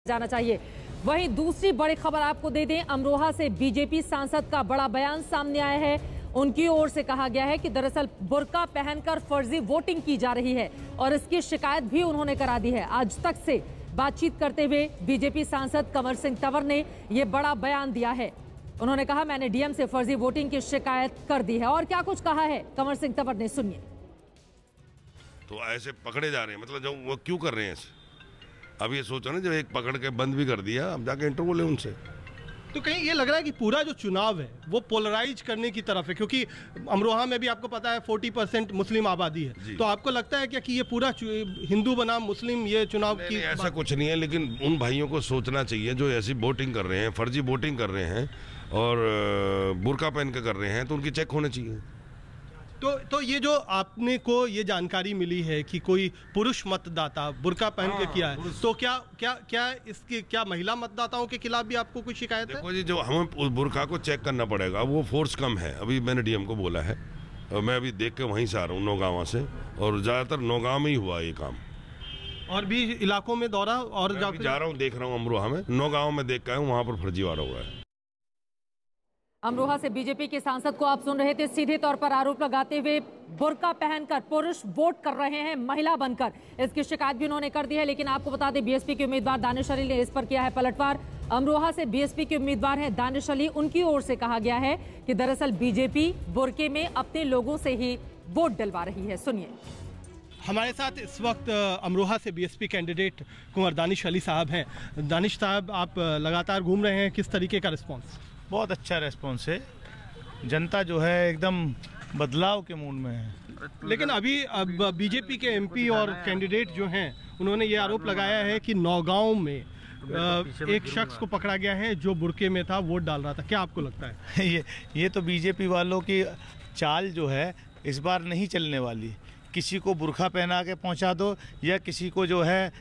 जाना चाहिए। वहीं दूसरी बड़ी खबर आपको दे दें, अमरोहा से बीजेपी सांसद का बड़ा बयान सामने आया है। उनकी ओर से कहा गया है कि दरअसल बुर्का पहनकर फर्जी वोटिंग की जा रही है और इसकी शिकायत भी उन्होंने करा दी है। आज तक से बातचीत करते हुए बीजेपी सांसद कंवर सिंह तंवर ने यह बड़ा बयान दिया है। उन्होंने कहा, मैंने डीएम से फर्जी वोटिंग की शिकायत कर दी है। और क्या कुछ कहा है कंवर सिंह तंवर ने, सुनिए। तो ऐसे पकड़े जा रहे हैं, मतलब जो वो क्यों कर रहे हैं ऐसे? अब ये सोचो ना, जब एक पकड़ के बंद भी कर दिया, अब जाके इंटरव्यू ले उनसे। तो कहीं ये लग रहा है कि पूरा जो चुनाव है वो पोलराइज करने की तरफ है, क्योंकि अमरोहा में भी आपको पता है 40% मुस्लिम आबादी है। तो आपको लगता है क्या कि ये पूरा हिंदू बनाम मुस्लिम ये चुनाव की नहीं, ऐसा कुछ नहीं है, लेकिन उन भाइयों को सोचना चाहिए जो ऐसी वोटिंग कर रहे हैं, फर्जी वोटिंग कर रहे हैं और बुर्का पहन के कर रहे हैं, तो उनकी चेक होने चाहिए। तो ये जो आपने को ये जानकारी मिली है कि कोई पुरुष मतदाता बुर्का पहन के किया है, तो क्या इसके क्या महिला मतदाताओं के खिलाफ भी आपको कोई शिकायत है? देखो जी, जो हमें उस बुर्का को चेक करना पड़ेगा, वो फोर्स कम है। अभी मैंने डीएम को बोला है और मैं अभी देख के वहीं से आ रहा हूँ, नौगांव से, और ज्यादातर नौगांव में ही हुआ ये काम। और भी इलाकों में दौरा और जा रहा हूँ, देख रहा हूँ अमरोहा में, नौगांव में देख के आया हूँ, वहां पर फर्जीवाड़ा हुआ है। अमरोहा से बीजेपी के सांसद को आप सुन रहे थे, सीधे तौर पर आरोप लगाते हुए बुर्का पहनकर पुरुष वोट कर रहे हैं महिला बनकर। इसकी शिकायत भी उन्होंने कर दी है। लेकिन आपको बता दें, बीएसपी के उम्मीदवार दानिश अली ने इस पर किया है पलटवार। अमरोहा से बीएसपी के उम्मीदवार हैं दानिश अली, उनकी ओर से कहा गया है कि दरअसल बीजेपी बुर्के में अपने लोगों से ही वोट डलवा रही है। सुनिए। हमारे साथ इस वक्त अमरोहा से बीएसपी कैंडिडेट कुंवर दानिश अली साहब हैं। दानिश साहब, आप लगातार घूम रहे हैं, किस तरीके का रिस्पॉन्स? बहुत अच्छा रेस्पॉन्स है, जनता जो है एकदम बदलाव के मूड में है। लेकिन अभी बीजेपी के एमपी और कैंडिडेट जो हैं, उन्होंने ये आरोप लगाया है कि नौगांव में एक शख्स को पकड़ा गया है जो बुर्के में था, वोट डाल रहा था। क्या आपको लगता है? ये तो बीजेपी वालों की चाल जो है इस बार नहीं चलने वाली। किसी को बुर्खा पहना के पहुंचा दो या किसी को जो है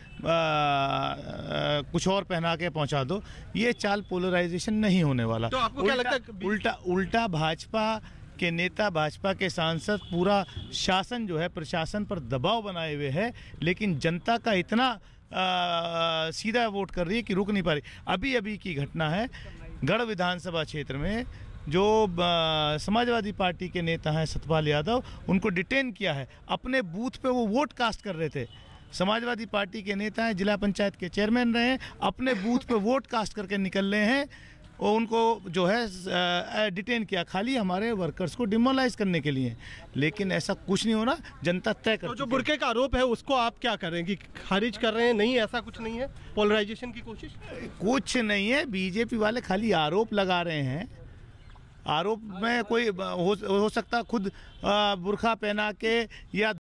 कुछ और पहना के पहुंचा दो, ये चाल पोलराइजेशन नहीं होने वाला। तो आपको क्या लगता है? उल्टा भाजपा के नेता, भाजपा के सांसद, पूरा शासन जो है प्रशासन पर दबाव बनाए हुए है, लेकिन जनता का इतना सीधा वोट कर रही है कि रुक नहीं पा रही। अभी की घटना है, गढ़ विधानसभा क्षेत्र में जो समाजवादी पार्टी के नेता हैं सतपाल यादव, उनको डिटेन किया है। अपने बूथ पे वो वोट कास्ट कर रहे थे। समाजवादी पार्टी के नेता हैं, जिला पंचायत के चेयरमैन रहे हैं, अपने बूथ पे वोट कास्ट करके निकल रहे हैं और उनको जो है डिटेन किया, खाली हमारे वर्कर्स को डिमोलाइज करने के लिए। लेकिन ऐसा कुछ नहीं होना, जनता तय कर। तो जो बुर्के का आरोप है उसको आप क्या कर रहे हैं, कि खारिज कर रहे हैं? नहीं, ऐसा कुछ नहीं है, पोलराइजेशन की कोशिश कुछ नहीं है। बीजेपी वाले खाली आरोप लगा रहे हैं। आरोप में कोई हो सकता खुद बुर्खा पहना के या